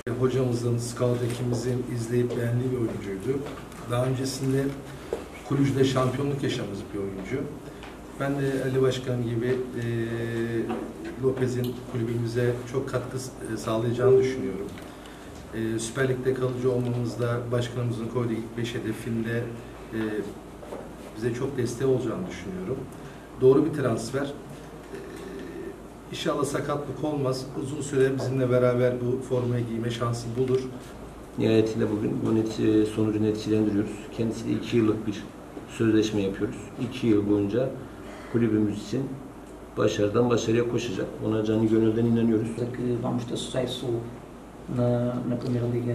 Hocamızın, scout ekibimizin izleyip beğendiği bir oyuncuydu. Daha öncesinde Kulüc'de şampiyonluk yaşamış bir oyuncu. Ben de Ali Başkan gibi Lopez'in kulübümüze çok katkı sağlayacağını düşünüyorum. Süper Lig'de kalıcı olmamızda başkanımızın koyduğu ilk 5 hedefinde bize çok desteği olacağını düşünüyorum. Doğru bir transfer. İnşallah sakatlık olmaz. Uzun süre bizimle beraber bu formayı giyme şansı bulur. Nihayetinde bugün bu sonucu neticelendiriyoruz. Kendisiyle 2 yıllık bir sözleşme yapıyoruz. 2 yıl boyunca kulübümüz için başarıdan başarıya koşacak. Ona canı gönülden inanıyoruz. Que vamos ter sucesso na Primeira Liga.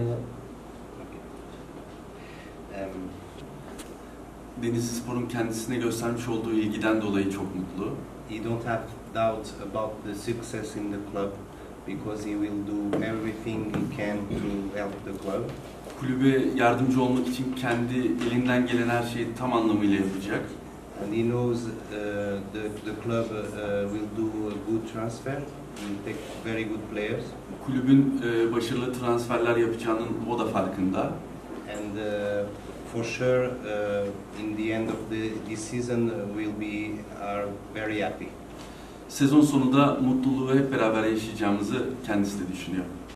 Denizlispor'un kendisine göstermiş olduğu ilgiden dolayı çok mutlu. He don't have doubt about the success in the club because he will do everything he can to help the club. Kulübe yardımcı olmak için kendi elinden gelen her şeyi tam anlamıyla yapacak. And he knows the club will do a good transfer, will take very good players. Kulübün başarılı transferler yapacağının o da farkında. And for sure, in the end of this season, are very happy. Sezon sonunda mutluluğu hep beraber yaşayacağımızı kendisi de düşünüyor.